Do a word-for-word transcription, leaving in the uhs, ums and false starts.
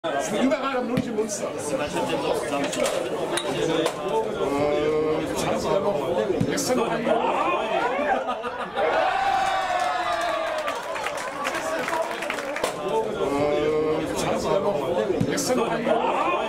Das ist überall am Lunch im Munster. Äh, jetzt haben sie ja noch gestern noch einen. Jetzt haben sie ja noch gestern noch einen.